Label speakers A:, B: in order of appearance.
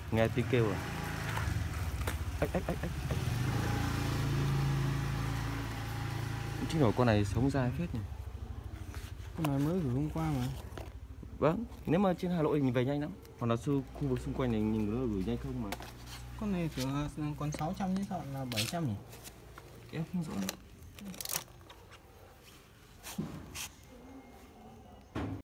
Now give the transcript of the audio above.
A: Nghe tiếng kêu à. Ếch. Chứ nổi con này sống dai phết nhỉ.
B: Con này mới gửi hôm qua mà.
A: Vâng, nếu mà trên Hà Nội thì về nhanh lắm. Còn là khu vực xung quanh này nhìn nó gửi nhanh không mà.
B: Con này tưởng còn 600 chứ sao là 700 nhỉ?
A: Em không rõ.